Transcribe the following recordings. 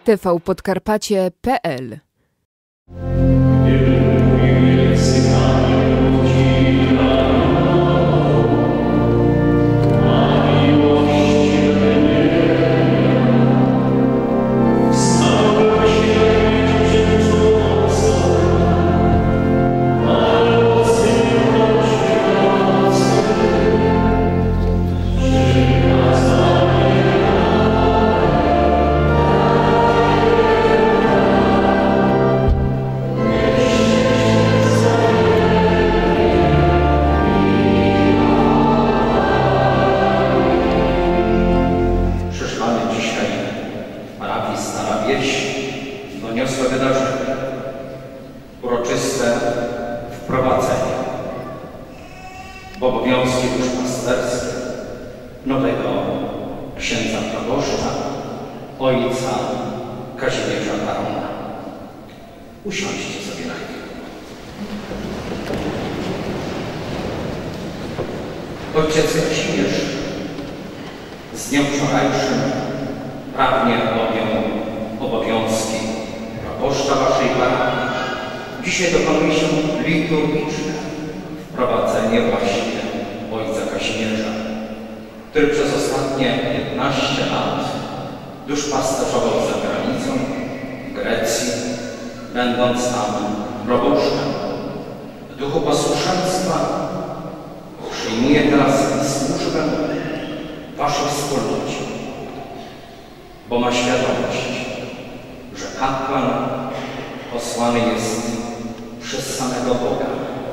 tvpodkarpacie.pl. Doniosłe wydarzenie, uroczyste wprowadzenie w obowiązki duszpasterskie nowego księdza proboszcza, ojca Kazimierza Barona. Usiądźcie sobie najpierw. Ojciec Kazimierz z dniem wczorajszym prawnie objął obowiązki proboszcza waszej parafii. Dzisiaj dokonuje się liturgiczne wprowadzenie właśnie ojca Kazimierza, który przez ostatnie 15 lat duszpasterzował za granicą, w Grecji, będąc tam proboszczem. W duchu posłuszeństwa przyjmuje teraz służbę waszej wspólnocie, bo ma świadomość, że kapłan posłany jest przez samego Boga.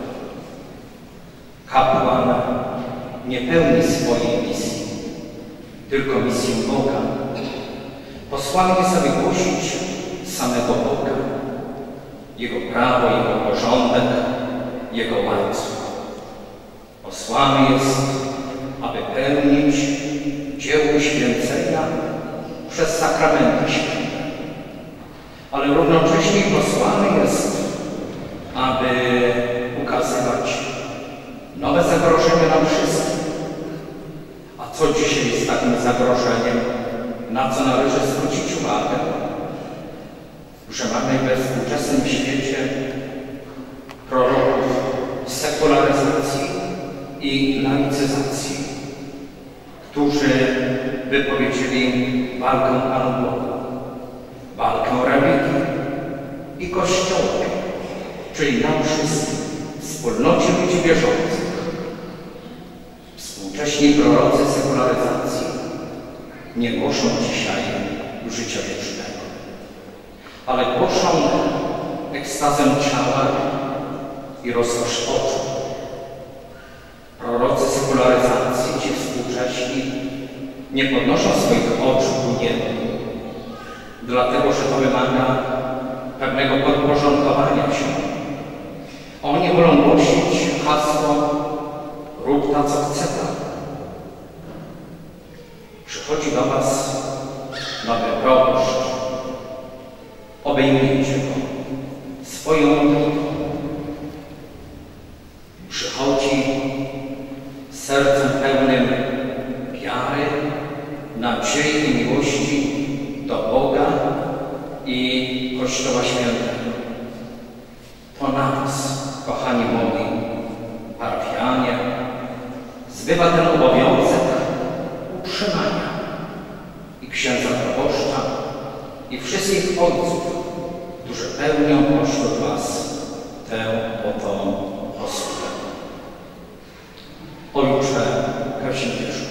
Kapłan nie pełni swojej misji, tylko misję Boga. Posłany jest, aby głosić samego Boga, Jego prawo, Jego porządek, Jego łańcuch. Posłany jest, aby pełnić dzieło święcenia przez sakramenty święte. Ale równocześnie posłany jest, aby ukazywać nowe zagrożenia nam wszystkim. A co dzisiaj jest takim zagrożeniem, na co należy zwrócić uwagę? Że mamy we współczesnym świecie proroków sekularyzacji i laicyzacji, którzy wypowiedzieli walkę Panu Bogu, walkę religii i Kościołowi, czyli nam wszystkim, wspólnocie ludzi wierzących. Współcześni prorocy sekularyzacji nie głoszą dzisiaj życia wiecznego, ale głoszą ekstazę ciała i rozkosz oczu. Prorocy sekularyzacji, ci współcześni, nie podnoszą swoich oczu ku niebu, dlatego że to wymaga pewnego podporządkowania się. Oni wolą głosić hasło rób ta, co chce ta. Przychodzi do was nowy proboszcz, obejmijcie go swoją opieką. Przychodzi z sercem pełnym wiary, nadziei i miłości do Boga i Kościoła Świętego. To na nas, kochani moi parafianie, zbywa ten obowiązek utrzymania i księdza proboszcza, i wszystkich ojców, którzy pełnią pośród was tę oto posługę. Ojcze Kazimierzu,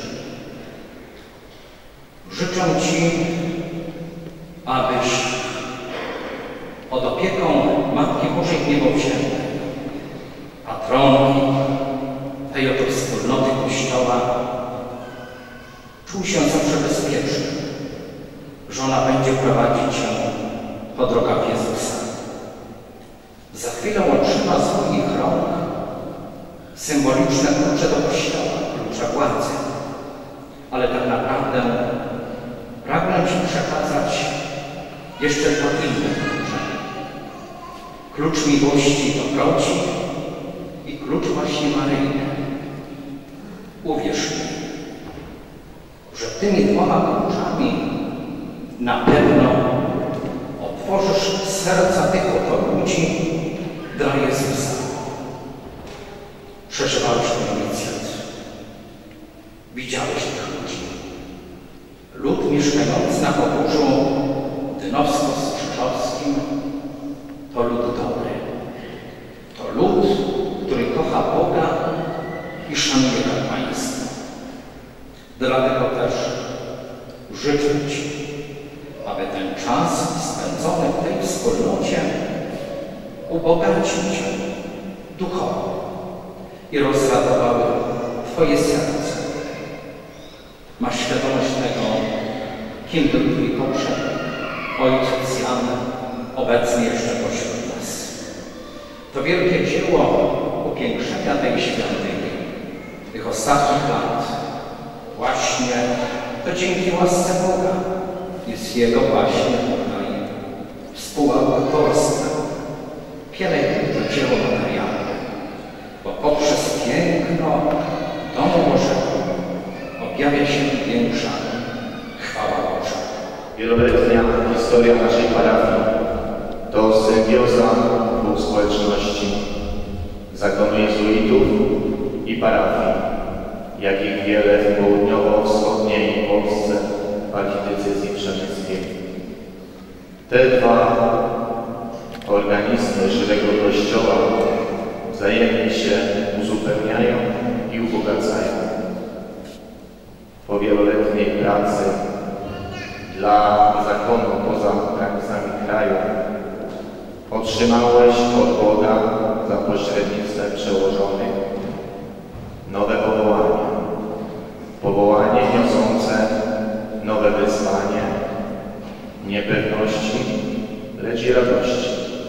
życzę ci, abyś pod opieką Matki Bożej Niebowziętej, patronki tej oto wspólnoty Kościoła, czuł się zawsze bezpieczny, że ona będzie prowadzić cię po drogach Jezusa. Za chwilę otrzyma z moich rąk symboliczne klucze do Kościoła, klucze władzy, ale tak naprawdę pragnę ci przekazać jeszcze dwa inne klucze. Klucz miłości dobroci i klucz właśnie Maryjny. Uwierz mi, że tymi dwoma kluczami na pewno otworzysz serca tych oto ludzi dla Jezusa. Przeżywałeś ten inicjat. Widziałeś tych ludzi. Lud mieszkający na Podróżu Dynowsko-Strzyżowskim to lud dobry. To lud, który kocha Boga i szanuje kapłaństwo. Dlatego też życzę Ci, aby ten czas spędzony w tej wspólnocie ubogacił Cię duchowo i rozradowały Twoje serce. Masz świadomość tego, kim był Twój poprzednik, ojciec Jan, obecny jeszcze pośród nas. To wielkie dzieło upiększenia tej świątyni, tych ostatnich lat, właśnie to dzięki łasce Boga i z Jego właśnie tutaj współautorstwa pielęgni to dzieło materialne, bo poprzez piękno domu Bożego objawia się większa chwała Boża. Wieloletnia historia naszej parafii to symbioza dwóch społeczności, zakonu jezuitów i parafii, jakich wiele w południowo-wschodniej Polsce w archidiecezji przemyskiej. Te dwa organizmy żywego Kościoła wzajemnie się uzupełniają i ubogacają. Po wieloletniej pracy dla zakonu poza granicami kraju otrzymałeś od Boga za pośrednictwem przełożonych nowe powołanie. Powołanie niosące nowe wyzwanie, niepewności, lecz i radości.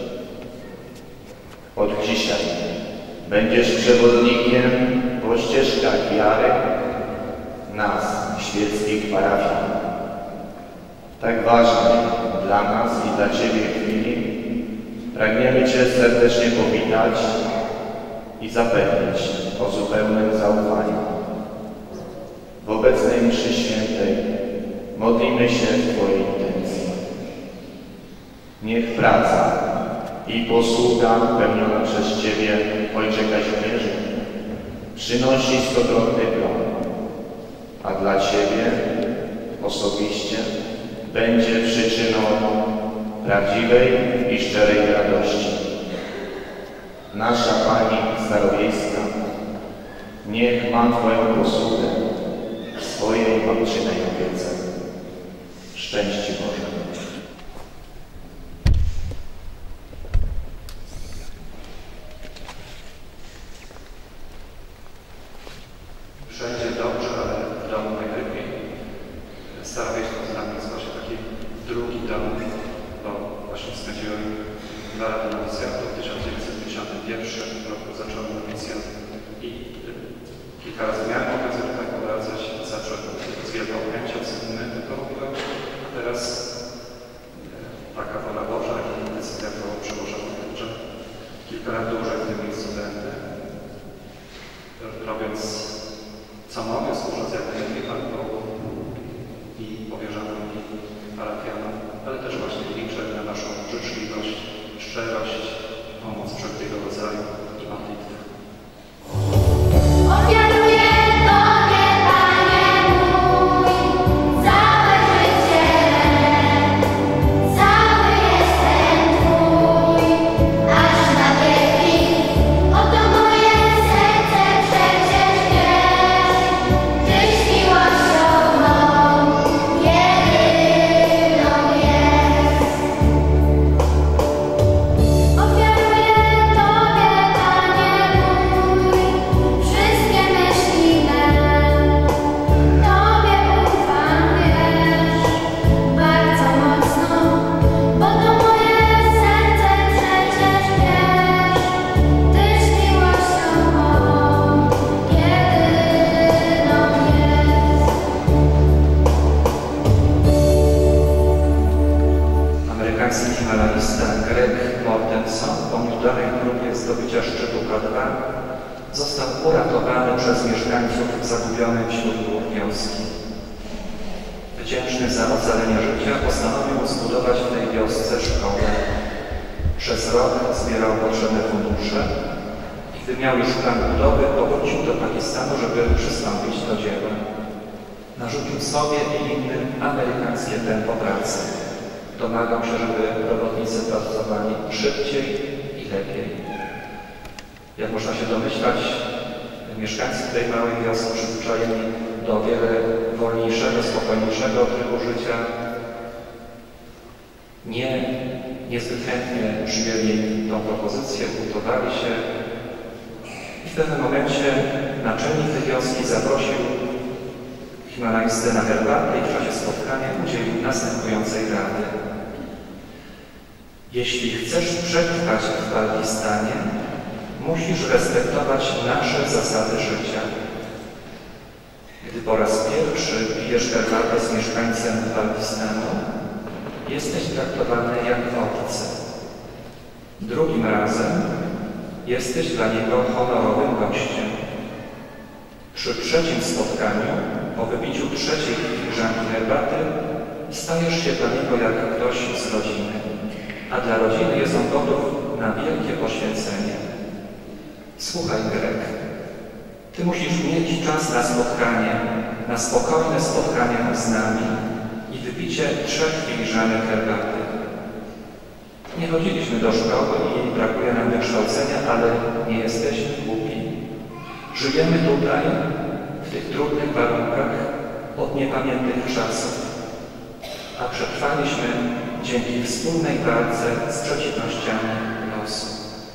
Od dzisiaj będziesz przewodnikiem po ścieżkach wiary nas, świeckich parafii. Tak ważnej dla nas i dla Ciebie chwili pragniemy Cię serdecznie powitać i zapewnić o zupełnym zaufaniu. W obecnej mszy świętej modlimy się w Twojej intencji. Niech praca i posługa pełniona przez Ciebie, Ojcze Kazimierzu, przynosi stokrotny plon, a dla Ciebie osobiście będzie przyczyną prawdziwej i szczerej radości. Nasza Pani Starowiejska niech ma Twoją posługę w swojej matczynej opiece. Szczęść Ci Boże. Wszędzie dobrze, ale w domu najlepiej. Starowiejsko z nami jest właśnie taki drugi dom, bo właśnie spędziłem 2 lata nowicjatu. W 1951 roku zacząłem nowicjat i kilka razy miałem okazję tutaj powracać. Zawsze z wielką chęcią, z innymi tylko mówiłem. A teraz taka wola Boża i decyzja była przełożona, że kilka lat dłużej w tym miejscu będę, robiąc co mogę, służąc jak najlepiej Panu Bogu i powierzonym mi parafianom, ale też właśnie liczę na naszą życzliwość, szczerość, pomoc wszelkiego rodzaju i modlitwy. Zdobycia szczytu K2 został uratowany przez mieszkańców zagubionej wśród gór wioski. wdzięczny za ocalenie życia, postanowił zbudować w tej wiosce szkołę. Przez rok zbierał potrzebne fundusze i gdy miał już plan budowy, powrócił do Pakistanu, żeby przystąpić do dzieła. Narzucił sobie i innym amerykańskie tempo pracy. Domagał się, żeby robotnicy pracowali szybciej i lepiej. Jak można się domyślać, mieszkańcy tej małej wioski przyzwyczajeni do wiele wolniejszego, spokojniejszego trybu życia niezbyt chętnie przyjęli tą propozycję, buntowali się i w pewnym momencie naczelnik tej wioski zaprosił Himalajstę na herbatę i w czasie spotkania udzielił następującej rady. Jeśli chcesz przetrwać w Pakistanie, musisz respektować nasze zasady życia. Gdy po raz pierwszy pijesz herbatę z mieszkańcem Pakistanu, jesteś traktowany jak obcy. Drugim razem jesteś dla niego honorowym gościem. Przy trzecim spotkaniu, po wypiciu trzeciej filiżanki herbaty, stajesz się dla niego jak ktoś z rodziny, a dla rodziny jest on gotów na wielkie poświęcenie. Słuchaj, Grek, ty musisz mieć czas na spotkanie, na spokojne spotkanie z nami i wypicie 3 filiżanek herbaty. Nie chodziliśmy do szkoły i brakuje nam wykształcenia, ale nie jesteśmy głupi. Żyjemy tutaj, w tych trudnych warunkach, od niepamiętnych czasów, a przetrwaliśmy dzięki wspólnej walce z przeciwnościami losu.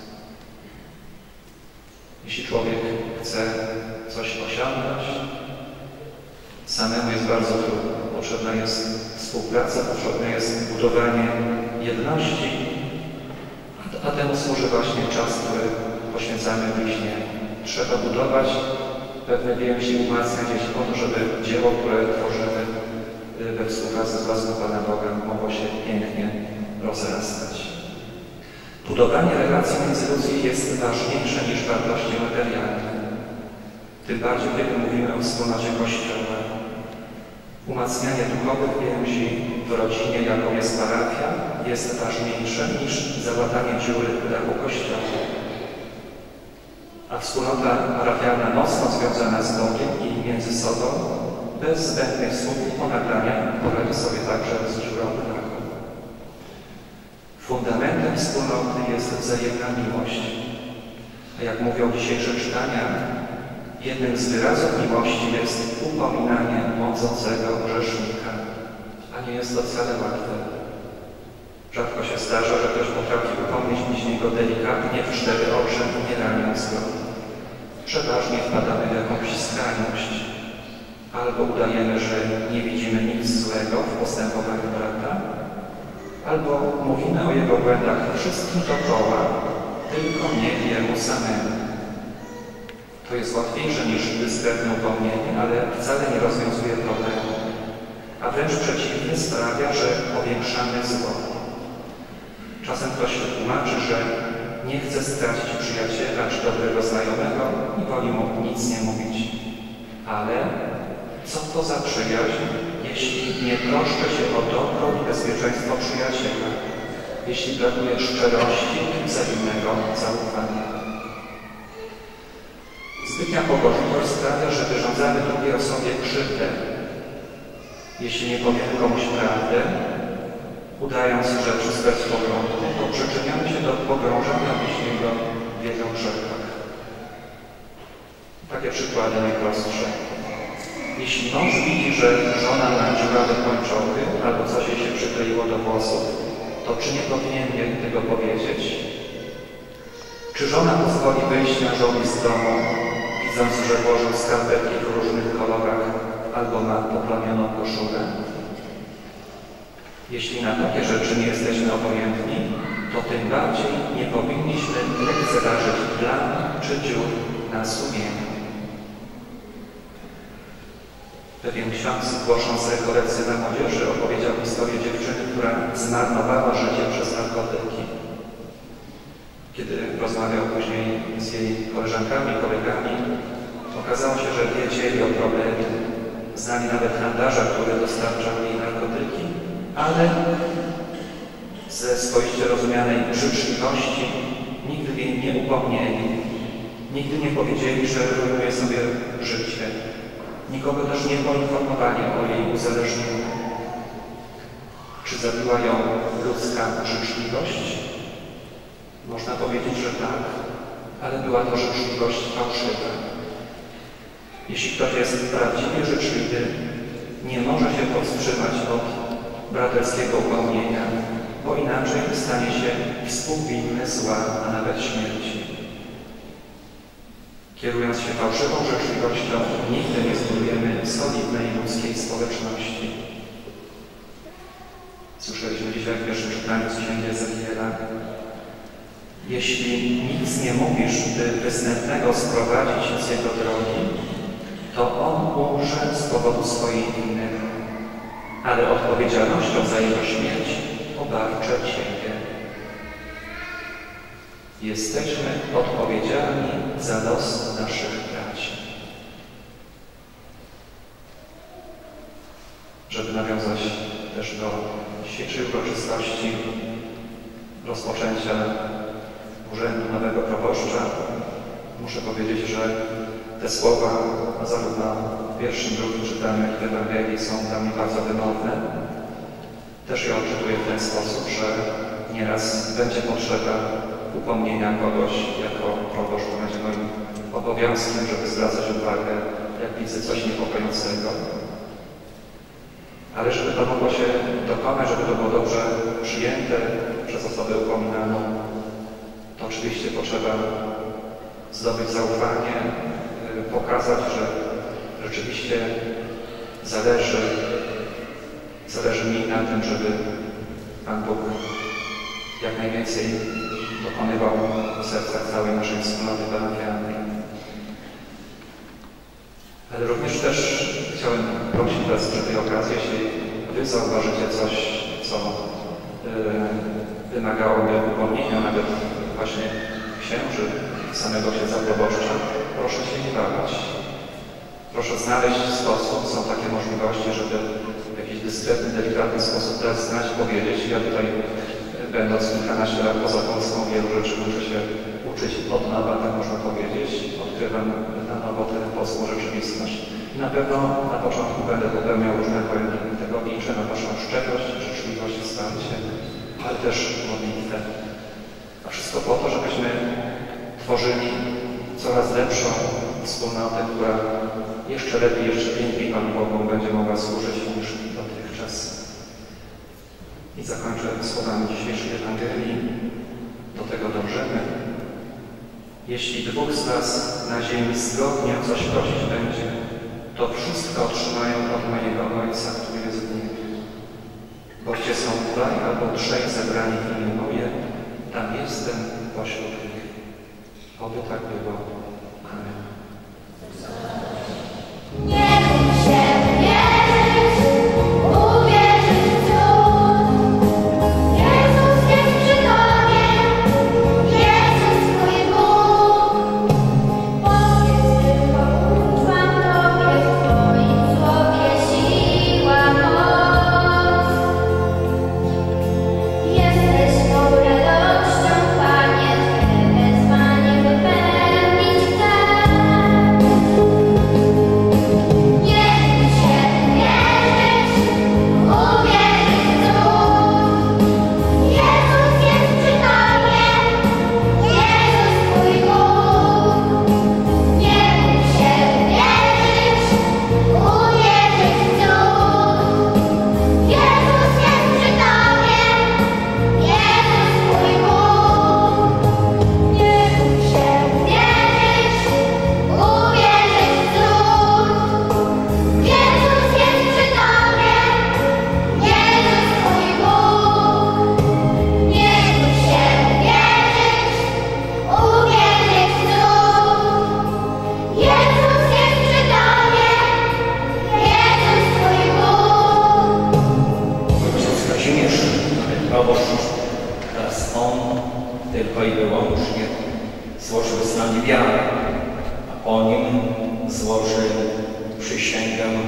Jeśli człowiek chce coś osiągnąć, samemu jest bardzo trudno. Potrzebna jest współpraca, potrzebne jest budowanie jedności, a temu służy właśnie czas, który poświęcamy bliźnie. Trzeba budować pewne więzi, umacniać je po to, żeby dzieło, które tworzymy we współpracy z własnym Panem Bogiem, mogło się pięknie rozrastać. Budowanie relacji międzyludzkich jest ważniejsze niż wartości materialne. Tym bardziej, kiedy mówimy o wspólnocie Kościoła. Umacnianie duchowych więzi w rodzinie, jaką jest parafia, jest ważniejsze niż załatanie dziury w dachu Kościoła. A wspólnota parafialna mocno związana z Bogiem i między sobą, bez zbędnych słów i ponaglania, poradzi sobie także z dziurą w dachu. Fundamentem wspólnoty jest wzajemna miłość. A jak mówią dzisiejsze czytania, jednym z wyrazów miłości jest upominanie błądzącego grzesznika. A nie jest to wcale łatwe. Rzadko się zdarza, że ktoś potrafi upomnieć bliźniego delikatnie w 4 oczy, nie raniąc go. Przeważnie wpadamy w jakąś skrajność. Albo udajemy, że nie widzimy nic złego w postępowaniu brata, albo mówimy o jego błędach wszystkim dookoła, tylko nie jemu samemu. To jest łatwiejsze niż dyskretne upomnienie, ale wcale nie rozwiązuje problemu, a wręcz przeciwnie sprawia, że powiększamy zło. Czasem ktoś tłumaczy, że nie chce stracić przyjaciela czy dobrego znajomego i woli mu nic nie mówić. Ale co to za przyjaźń, jeśli nie troszczę się o dobro i bezpieczeństwo przyjaciela, jeśli brakuje szczerości i wzajemnego zaufania? Zbytnia pobożność sprawia, że wyrządzamy drugiej osobie krzywdę. Jeśli nie powiemy komuś prawdę, udając, że wszystko jest w porządku, to przyczyniamy się do pogrążenia bliźniego w jego grzechach. Takie przykłady najprostsze. Jeśli mąż widzi, że żona ma dziurawe kończochy albo coś jej się przykleiło do włosów, to czy nie powinien jej tego powiedzieć? Czy żona pozwoli wyjść mężowi z domu, widząc, że włożył skarpetki w różnych kolorach albo ma poplamioną koszulę? Jeśli na takie rzeczy nie jesteśmy obojętni, to tym bardziej nie powinniśmy lekceważyć plam czy dziur na sumieniu. Pewien ksiądz głosząc rekolekcje dla młodzieży opowiedział historię dziewczyny, która zmarnowała życie przez narkotyki. Kiedy rozmawiał później z jej koleżankami, kolegami, okazało się, że wiedzieli o problemie znali nawet handlarza, który dostarczał jej narkotyki, ale ze swoiście rozumianej życzliwości nigdy jej nie upomnieli, nigdy nie powiedzieli, że rujnuje sobie życie. Nikogo też nie poinformowali o jej uzależnieniu. Czy zabiła ją ludzka życzliwość? Można powiedzieć, że tak, ale była to życzliwość fałszywa. Jeśli ktoś jest prawdziwie życzliwy, nie może się powstrzymać od braterskiego upomnienia, bo inaczej stanie się współwinny zła, a nawet śmierci. Kierując się fałszywą życzliwością, nigdy nie zbudujemy solidnej ludzkiej społeczności. Słyszeliśmy dzisiaj w pierwszym czytaniu z księgi Ezechiela: jeśli nic nie mówisz, by występnego sprowadzić z jego drogi, to on umrze z powodu swojej winy, ale odpowiedzialnością za jego śmierć obarczę Ciebie. Jesteśmy odpowiedzialni za los naszych braci. Żeby nawiązać też do dzisiejszej uroczystości rozpoczęcia urzędu nowego proboszcza, muszę powiedzieć, że te słowa zarówno w pierwszym, drugim czytaniu, jak i w Ewangelii są dla mnie bardzo wymowne. Też je odczytuję w ten sposób, że nieraz będzie potrzeba upomnienia kogoś jako proboszcz, to będzie moim obowiązkiem, żeby zwracać uwagę, jak widzę coś niepokojącego. Ale żeby to mogło się dokonać, żeby to było dobrze przyjęte przez osobę upominaną, to oczywiście potrzeba zdobyć zaufanie, pokazać, że rzeczywiście zależy mi na tym, żeby Pan Bóg jak najwięcej dokonywał w sercach całej naszej wspólnoty parafialnej. Ale również też chciałem prosić Was przy tej okazji, jeśli Wy zauważycie coś, co wymagałoby upomnienia, nawet właśnie księży, samego księdza proboszcza, proszę się nie ważyć. Proszę znaleźć sposób, są takie możliwości, żeby w jakiś dyskretny, delikatny sposób teraz znać, powiedzieć. Ja tutaj, będąc kilkanaście lat poza Polską, wielu rzeczy muszę się uczyć od nowa, tak można powiedzieć. Odkrywam na nowo tę polską rzeczywistość. I na pewno na początku będę popełniał różne błędy. Tego liczę na Waszą szczerość, życzliwość, wsparcie, ale też modlitwę. A wszystko po to, żebyśmy tworzyli coraz lepszą wspólnotę, która jeszcze lepiej, jeszcze piękniej Panu Bogu będzie mogła służyć niż dotychczas. I zakończę słowami dzisiejszej Ewangelii. Do tego dążymy. Jeśli dwóch z Was na ziemi zgodnie o coś prosić będzie, to wszystko otrzymają od mojego Ojca, który jest w niebie. Bo gdzie są dwaj albo trzej zebrani w imię moje, tam jestem pośród nich. Oby tak było. Amen. Nie bój się wierzyć, uwierzyć w cud. Jezus jest przy Tobie, Jezus Twój Bóg. Powiedz tylko, ufam Tobie, w Twoim słowie siła, moc. Jesteś tą radością, Panie, Twe wezwanie wypełnić chcę. Nie bój się wierzyć, uwierzyć w cud. Jezus jest przy Tobie, Jezus Twój Bóg. Nie bój się wierzyć, uwierzyć w cud. Jezus jest przy Tobie, Jezus Twój Bóg. Nie bój się wierzyć, uwierzyć w cud. Jezus jest przy Tobie, Jezus Twój Bóg. Nie bój się wierzyć, uwierzyć w cud. Jezus jest przy Tobie, Jezus Twój Bóg. Ojciec Kazimierz, proboszcz, teraz on tylko i wyłącznie złożył wyznanie wiary, a po nim złożył przysięgę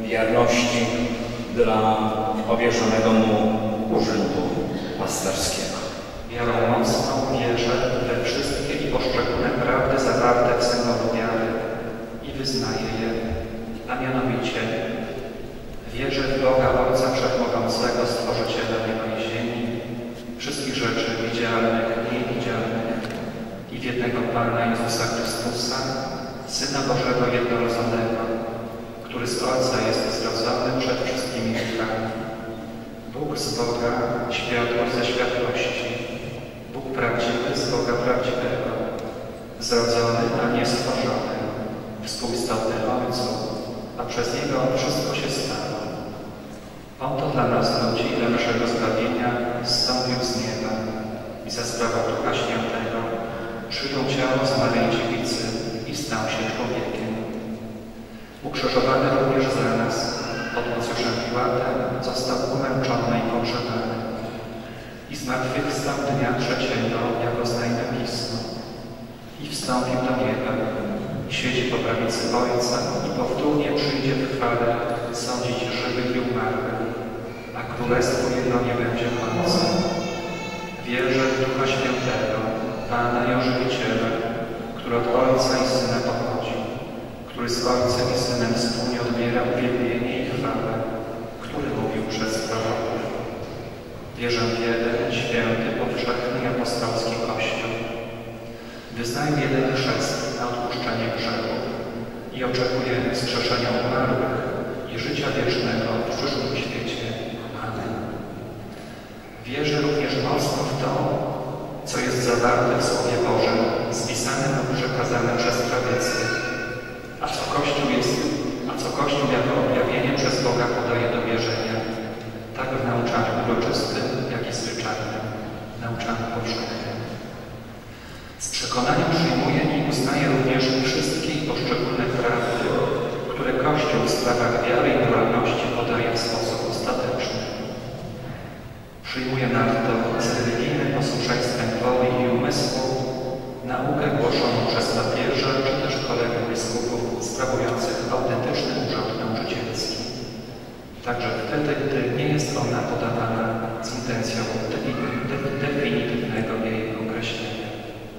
wierności dla powierzonego mu urzędu pasterskiego. Wiarą mocną wierzę we wszystkie i poszczególne prawdy zawarte w symbolu wiary i wyznaję je, a mianowicie wierzę w Boga Ojca Wszechmogącego, Stworzyciela nieba i ziemi, wszystkich rzeczy widzialnych i niewidzialnych i w jednego Pana Jezusa Chrystusa, Syna Bożego jednorodzonego, który z Ojca jest zrodzony przed wszystkimi wiekami. Bóg z Boga, światłość ze światłości, Bóg prawdziwy z Boga prawdziwego, zrodzony, a nie stworzony, współistotny Ojcu, a przez Niego wszystko się stało. On to dla nas, ludzi, dla naszego zbawienia, zstąpił z nieba i za sprawą Ducha Świętego przyjął ciało z Maryi Dziewicy i stał się człowiekiem. Ukrzyżowany również za nas, pod Poncjuszem Piłatem, został umęczony i pogrzebany. I zmartwychwstał dnia trzeciego, jako znajdę pismo. I wstąpił do nieba, i siedzi po prawicy Ojca, i powtórnie przyjdzie w chwale sądzić żywych i umarłych, a królestwo Jego nie będzie końca. Wierzę w Ducha Świętego, Pana i Ożywiciela, który od Ojca i Syna pochodzi, który z Ojcem i Synem wspólnie odbiera uwielbienie i chwałę, który mówił przez proroków. Wierzę w jeden, święty, powszechny i apostolski Kościół. Wyznaję jeden chrzest na odpuszczenie grzechów i oczekuję wskrzeszenia umarłych i życia wiecznego w przyszłym świecie. Amen. Wierzę również mocno w to, co jest zawarte w Słowie Bożym, spisanym lub przekazanym przez tradycję, a co Kościół jako objawienie przez Boga podaje do wierzenia, tak w nauczaniu uroczystym, jak i zwyczajnym, nauczaniu powszechnym. Z przekonaniem przyjmuję i uznaję również wszystkie i poszczególne prawdy, które Kościół w sprawach wiary i moralności podaje w sposób ostateczny. Przyjmuję nadto z religijnym posłuszeństwem woli i umysłu naukę głoszoną przez papieża czy też kolegów biskupów sprawujących autentyczny urząd nauczycielski. Także wtedy, gdy nie jest ona podawana z intencją definitywnego jej określenia.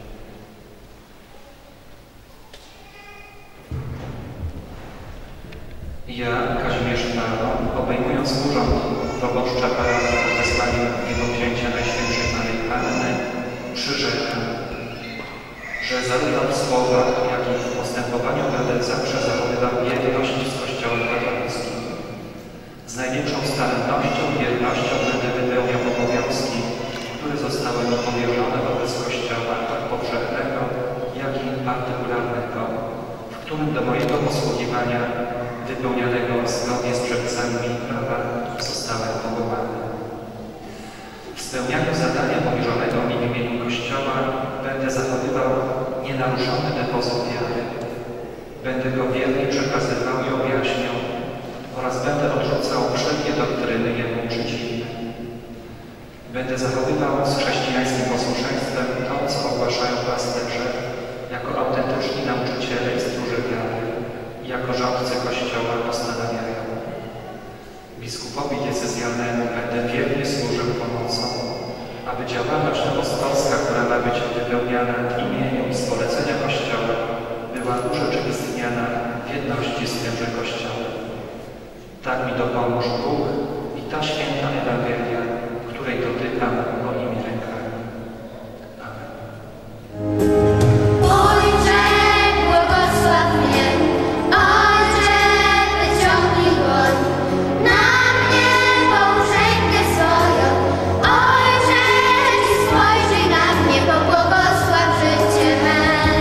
Ja, Kazimierz Baron, obejmując urząd proboszcza parafii pod wezwaniem Jego Księcia Najświętszej Maryi Panny, przyrzekam, że zarówno w słowach, jak i w postępowaniu będę zawsze zachowywał wierność z Kościołem katolickim. Z największą starannością i wiernością będę wypełniał obowiązki, które zostały mi powierzone wobec Kościoła tak powszechnego, jak i partykularnego, w którym do mojego posługiwania wypełnianego zgodnie z przepisami prawa zostałem powołany. W spełnianiu zadania powierzonego mi w imieniu Kościoła będę zachowywał nienaruszony depozyt wiary. Będę go wiernie przekazywał i objaśniał oraz będę odrzucał wszelkie doktryny jemu przeciwne. Będę zachowywał z chrześcijańskim posłuszeństwem to, co ogłaszają pasterze jako autentyczni nauczyciele i stróże wiary i jako rządcy Kościoła postanawiają. Biskupowi diecezjalnemu będę wiernie służył pomocą, aby działalność apostolska, która ma być wypełniana w imieniu i z polecenia Kościoła, była urzeczywistniana w jedności z tymże Kościołem. Tak mi dopomóż Bóg i ta święta Ewangelia, której dotykam moimi rękami. Amen. Ojcze, błogosław mnie, Ojcze, wyciągnij dłoń, na mnie połóż rękę swoją, Ojcze, i spojrzyj na mnie, pobłogosław życie me.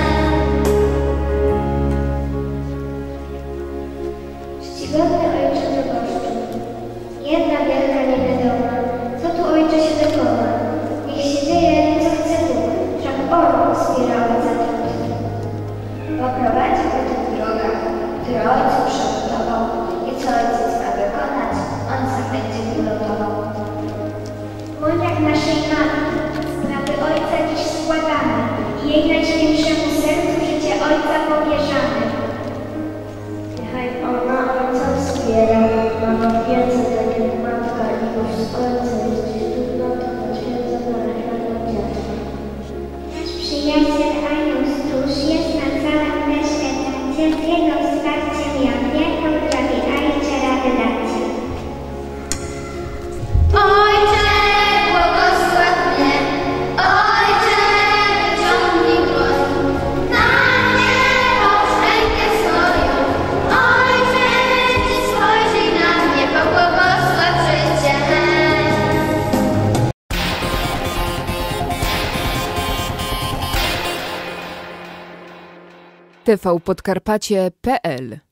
Czcigodny Ojcze proboszczu, jedna wielka niewiadoma, co tu Ojcze się dokona? Niech się dzieje, co chce Bóg, wszak On wspiera Ojca trud. Poprowadzi go tu w drogach, które Ojcu przygotował i co Ojciec ma wykonać, On sam będzie pilotował. Bądź jak naszej matki, sprawy Ojca dziś składamy i jej najświętszemu sercu życie Ojca powierzamy. Niechaj ona Ojcowskie Ojca jesteś trudnoty potwierdzona marnotrawstwa. Nasz przyjaciel Anioł Stróż jest na całym te świecie z jego wsparciem ja wielką Tobie Ojcze rady dacie. Ojcze, błogosław mnie, Ojcze, wyciągnij dłoń, na mnie połóż rękę swoją, Ojcze, Ty spojrzyj na mnie, pobłogosław życie. tvpodkarpacie.pl